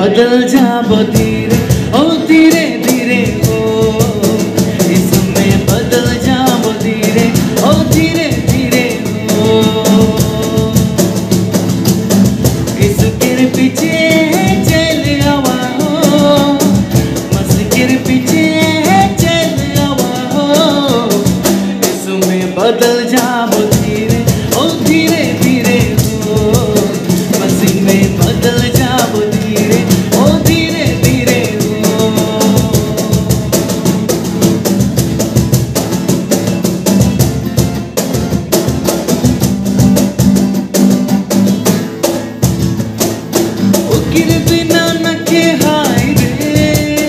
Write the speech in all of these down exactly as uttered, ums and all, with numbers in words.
बदल जाबो धीरे ओ धीरे धीरे ओ इसमें बदल जाबो धीरे ओ धीरे धीरे ओ किसके पीछे चल आवा हो मस्के पीछे चल आवा हो इसमें बदल जाबो धीरे ओ धीरे धीरे ओ मस्के में बदल जाबो धीरे ओ धीरे धीरे ओ उकिर बिना न के हाय रे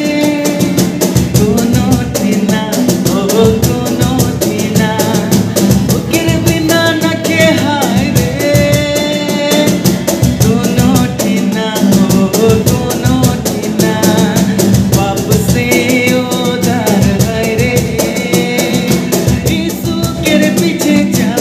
कोनो थिना ओ कोनो थिना उकिर बिना न के हाय रे कोनो थिना ओ कोनो थिना वापसे उधार हाय रे यीशु के पीछे जा